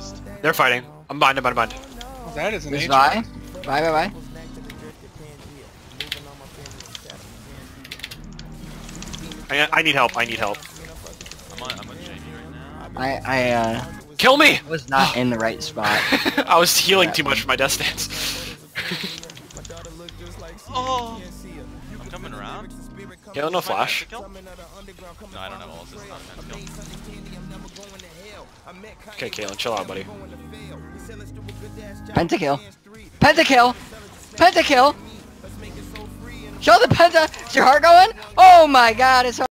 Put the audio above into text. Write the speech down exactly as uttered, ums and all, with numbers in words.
assist. They're fighting. I'm behind, I'm behind, I'm behind. Oh, that is an There's H. Vi. Bye, bye, bye. I, I need help, I need help. I'm on, I'm on Jamie right now. I, I, uh, Kill me! was not in the right spot. I was healing too much for my death stance. Oh! I'm coming around. Kill no flash. No, I don't have all this. Not Okay, Kaylin, chill out, buddy. Pentakill. Pentakill! Pentakill! Show the penta! Is your heart going? Oh my god, it's